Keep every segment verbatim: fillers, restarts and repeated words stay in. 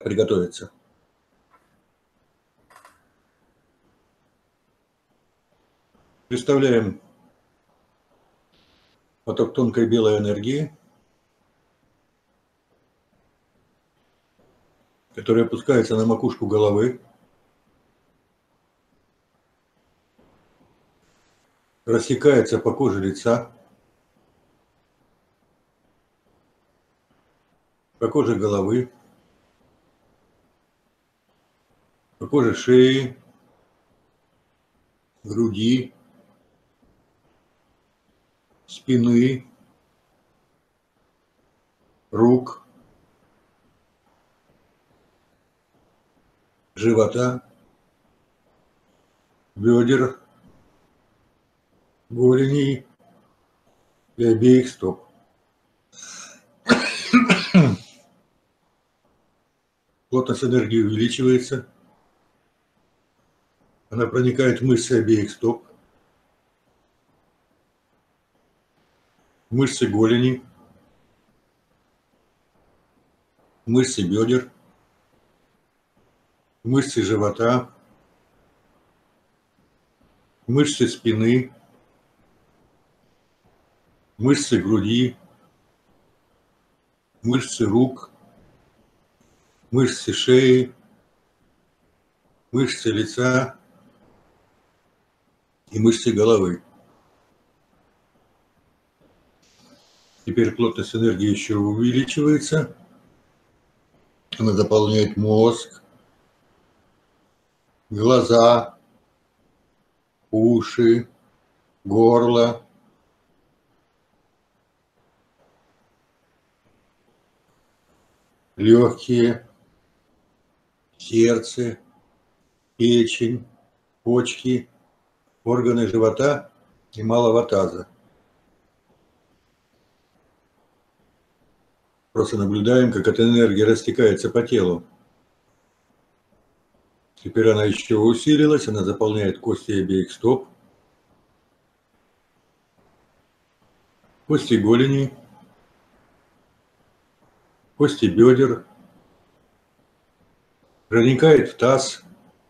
приготовиться. Представляем поток тонкой белой энергии, который опускается на макушку головы, рассекается по коже лица, по коже головы, по коже шеи, груди, спины, рук, живота, бедер, голеней и обеих стоп. Плотность энергии увеличивается. Она проникает в мышцы обеих стоп, мышцы голени, мышцы бедер, мышцы живота, мышцы спины, мышцы груди, мышцы рук, мышцы шеи, мышцы лица и мышцы головы. Теперь плотность энергии еще увеличивается. Она заполняет мозг, глаза, уши, горло, легкие, сердце, печень, почки, органы живота и малого таза. Просто наблюдаем, как эта энергия растекается по телу. Теперь она еще усилилась, она заполняет кости обеих стоп, кости голени, кости бедер, проникает в таз,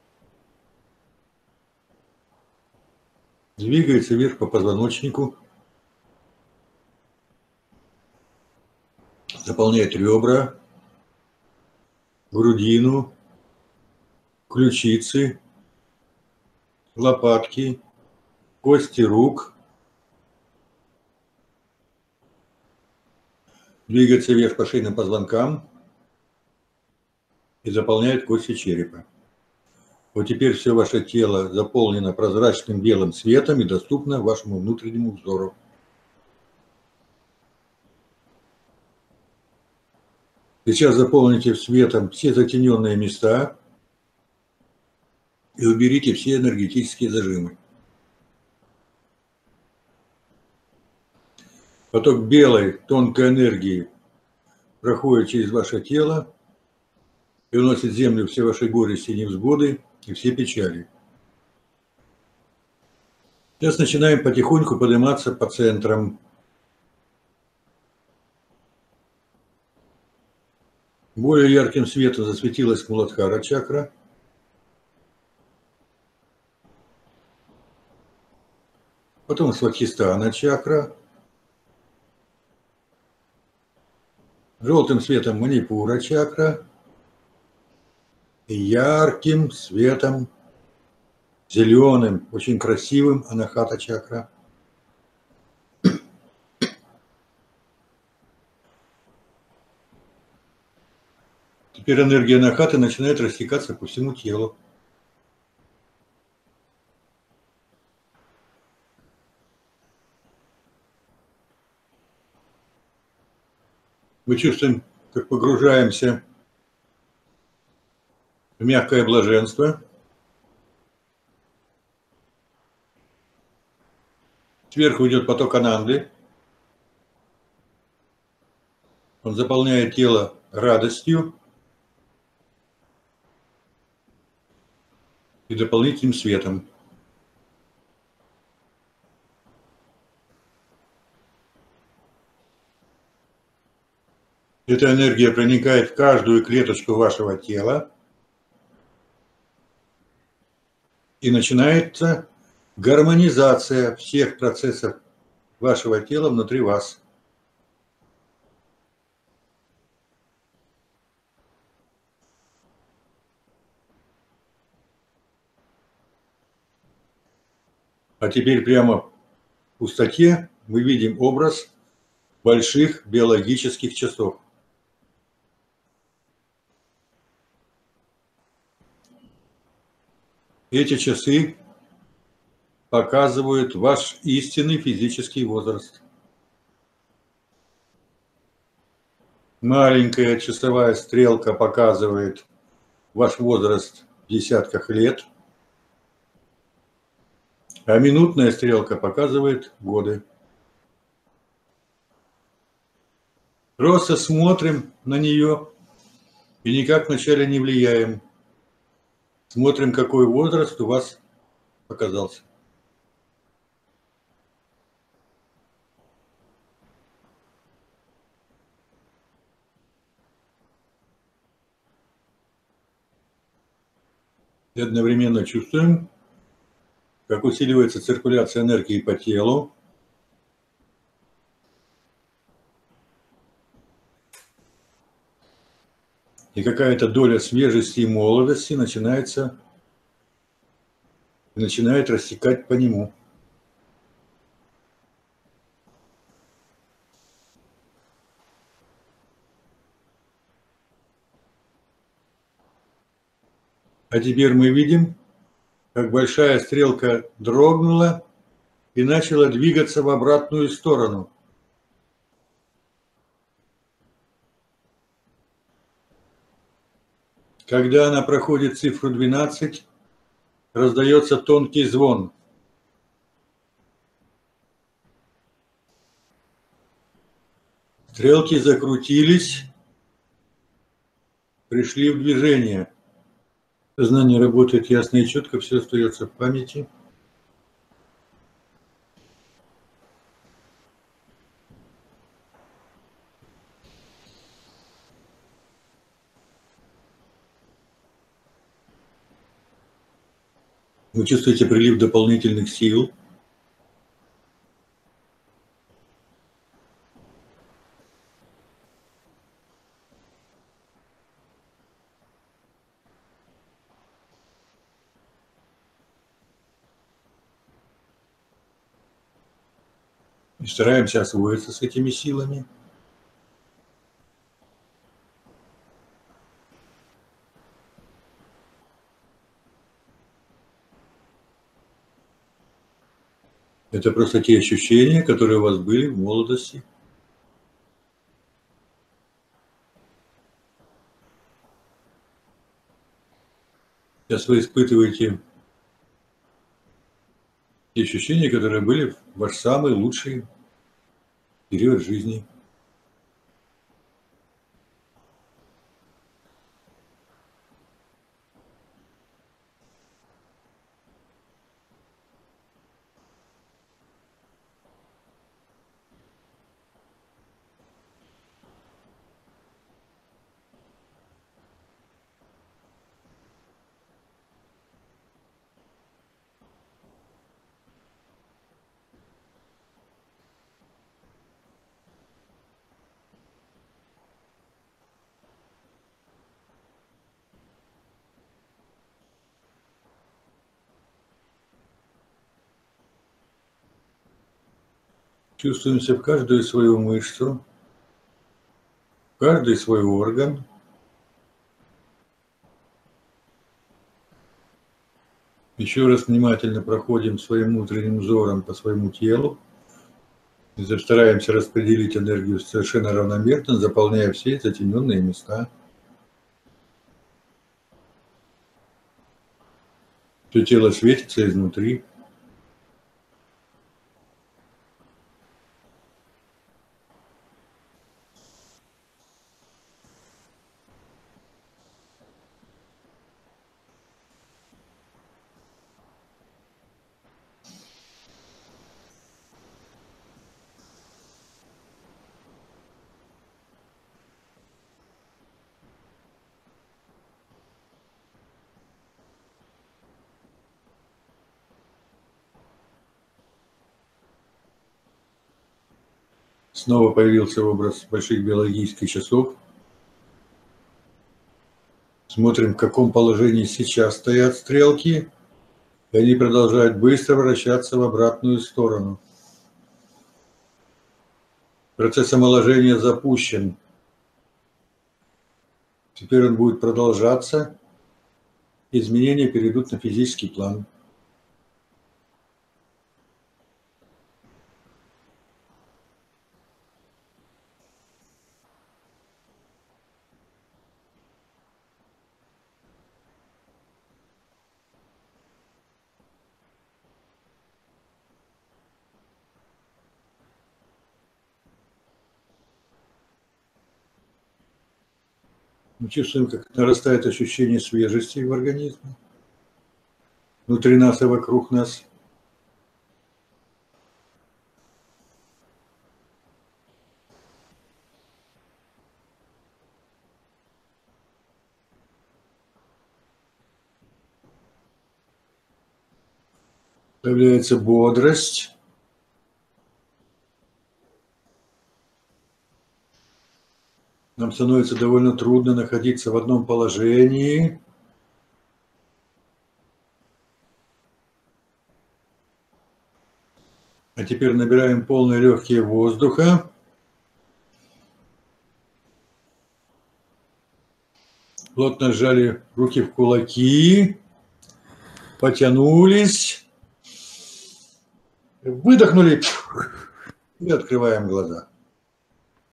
двигается вверх по позвоночнику, заполняет ребра, грудину, ключицы, лопатки, кости рук, двигается вверх по шейным позвонкам и заполняет кости черепа. Вот теперь все ваше тело заполнено прозрачным белым светом и доступно вашему внутреннему взору. Сейчас заполните светом все затененные места и уберите все энергетические зажимы. Поток белой тонкой энергии проходит через ваше тело и уносит в землю все ваши горести и невзгоды и все печали. Сейчас начинаем потихоньку подниматься по центрам. Более ярким светом засветилась Муладхара чакра. Потом Свадхистхана чакра. Желтым светом Манипура чакра. И ярким светом, зеленым, очень красивым Анахата чакра. Теперь энергия Анахаты начинает растекаться по всему телу. Мы чувствуем, как погружаемся в мягкое блаженство. Сверху идет поток Ананды. Он заполняет тело радостью и дополнительным светом. Эта энергия проникает в каждую клеточку вашего тела и начинается гармонизация всех процессов вашего тела внутри вас. А теперь прямо в пустоте мы видим образ больших биологических часов. Эти часы показывают ваш истинный физический возраст. Маленькая часовая стрелка показывает ваш возраст в десятках лет, а минутная стрелка показывает годы. Просто смотрим на нее и никак вначале не влияем. Смотрим, какой возраст у вас оказался. И одновременно чувствуем, как усиливается циркуляция энергии по телу. И какая-то доля свежести и молодости начинается, начинает растекать по нему. А теперь мы видим, как большая стрелка дрогнула и начала двигаться в обратную сторону. Когда она проходит цифру двенадцать, раздается тонкий звон. Стрелки закрутились, пришли в движение. Сознание работает ясно и четко, все остается в памяти. Вы чувствуете прилив дополнительных сил. И стараемся освоиться с этими силами. Это просто те ощущения, которые у вас были в молодости. Сейчас вы испытываете те ощущения, которые были в ваш самый лучший период жизни. Чувствуемся в каждую свою мышцу, в каждый свой орган. Еще раз внимательно проходим своим внутренним взором по своему телу. И стараемся распределить энергию совершенно равномерно, заполняя все затемненные места. Все тело светится изнутри. Снова появился образ больших биологических часов. Смотрим, в каком положении сейчас стоят стрелки. И они продолжают быстро вращаться в обратную сторону. Процесс омоложения запущен. Теперь он будет продолжаться. Изменения перейдут на физический план. Мы чувствуем, как нарастает ощущение свежести в организме, внутри нас и вокруг нас. Появляется бодрость. Нам становится довольно трудно находиться в одном положении. А теперь набираем полные легкие воздуха. Плотно сжали руки в кулаки. Потянулись. Выдохнули. И открываем глаза.